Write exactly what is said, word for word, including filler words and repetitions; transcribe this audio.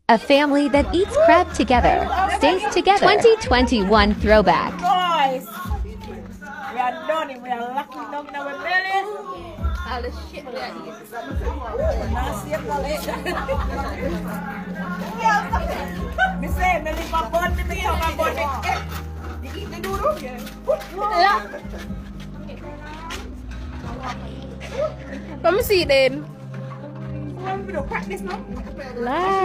A family that eats crab together stays together. twenty twenty-one throwback. Boys, we are done it. We are locking down our belly. All the shit we are eating. Now see me say, me leave my bun, me take out my bun. You eat the noodle? Yeah. Let me see then. I'm going to crack this now.